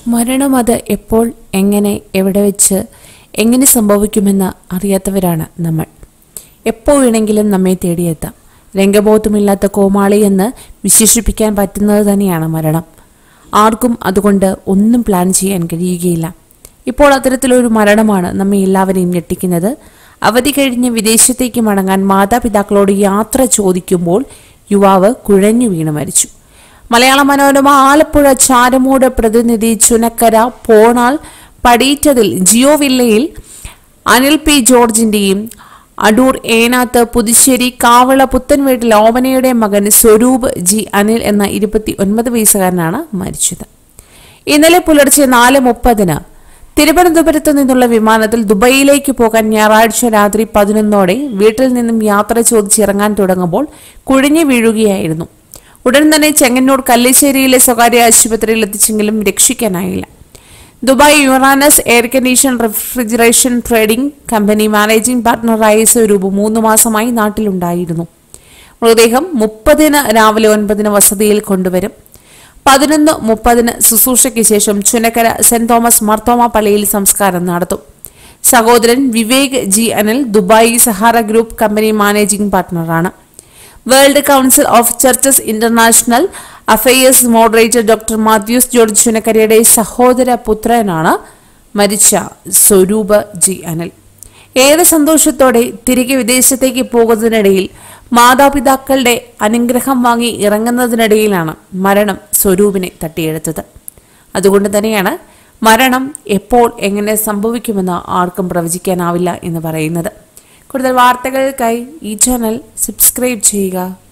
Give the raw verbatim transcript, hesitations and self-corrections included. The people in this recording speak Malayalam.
മരണം അത് എപ്പോൾ, എങ്ങനെ, എവിടെ വെച്ച്, എങ്ങനെ സംഭവിക്കുമെന്ന് അറിയാത്തവരാണ് നമ്മൾ. എപ്പോൾ വേണമെങ്കിലും നമ്മെ തേടിയെത്താം. രംഗബോധമില്ലാത്ത കോമാളി എന്ന് വിശേഷിപ്പിക്കാൻ പറ്റുന്നത് തന്നെയാണ് മരണം. ആർക്കും അതുകൊണ്ട് ഒന്നും പ്ലാൻ ചെയ്യാൻ കഴിയുകയില്ല. ഇപ്പോൾ അത്തരത്തിലൊരു മരണമാണ് നമ്മെ എല്ലാവരെയും ഞെട്ടിക്കുന്നത്. അവധി കഴിഞ്ഞ് വിദേശത്തേക്ക് മടങ്ങാൻ മാതാപിതാക്കളോട് യാത്ര ചോദിക്കുമ്പോൾ യുവാവ് കുഴഞ്ഞു വീണ് മരിച്ചു. മലയാള മനോരമ ആലപ്പുഴ ചാരമൂട് പ്രതിനിധി ചുനക്കര പോണാൾ പടീറ്റതിൽ ജിയോ വില്ലയിൽ അനിൽ പി ജോർജിന്റെയും അടൂർ ഏനാത്ത് പുതുശ്ശേരി കാവള പുത്തൻവീട്ടിൽ ഓമനയുടെ മകൻ സ്വരൂപ് ജി അനിൽ എന്ന ഇരുപത്തി ഒൻപത് വയസ്സുകാരനാണ് മരിച്ചത്. ഇന്നലെ പുലർച്ചെ നാല് മുപ്പതിന് തിരുവനന്തപുരത്തു നിന്നുള്ള വിമാനത്തിൽ ദുബൈയിലേക്ക് പോകാൻ ഞായറാഴ്ച രാത്രി പതിനൊന്നോടെ വീട്ടിൽ നിന്നും യാത്ര ചോദിച്ചിറങ്ങാൻ തുടങ്ങുമ്പോൾ കുഴിഞ്ഞു വീഴുകയായിരുന്നു. ഉടൻ തന്നെ ചെങ്ങന്നൂർ കല്ലിശ്ശേരിയിലെ സ്വകാര്യ ആശുപത്രിയിൽ എത്തിച്ചെങ്കിലും രക്ഷിക്കാനായില്ല. Dubai Uranus air condition refrigeration trading company managing പാർട്ണറായ സ്വരൂപ് മൂന്ന് മാസമായി നാട്ടിലുണ്ടായിരുന്നു. മൃതദേഹം മുപ്പതിന് രാവിലെ ഒൻപതിന് വസതിയിൽ കൊണ്ടുവരും. പതിനൊന്ന് മുപ്പതിന് ശുശ്രൂഷയ്ക്ക് ശേഷം ചുനക്കര സെന്റ് തോമസ് മാർത്തോമ പള്ളിയിൽ സംസ്കാരം നടത്തും. സഹോദരൻ Vivek G Anil Dubai Sahara group company managing പാർട്ണറാണ്. World council of churches international affairs moderator doctor Mathews George ചുനക്കരയുടെ സഹോദര പുത്രനാണ് മരിച്ച സ്വരൂപ് ജി അനിൽ. ഏറെ സന്തോഷത്തോടെ തിരികെ വിദേശത്തേക്ക് പോകുന്നതിനിടയിൽ മാതാപിതാക്കളുടെ അനുഗ്രഹം വാങ്ങി ഇറങ്ങുന്നതിനിടയിലാണ് മരണം സ്വരൂപിനെ തട്ടിയെടുത്തത്. അതുകൊണ്ട് തന്നെയാണ് മരണം എപ്പോൾ എങ്ങനെ സംഭവിക്കുമെന്ന് ആർക്കും പ്രവചിക്കാനാവില്ല എന്ന് പറയുന്നത്. കൂടുതൽ വാർത്തകൾക്കായി ഈ ചാനൽ സബ്സ്ക്രൈബ് ചെയ്യുക.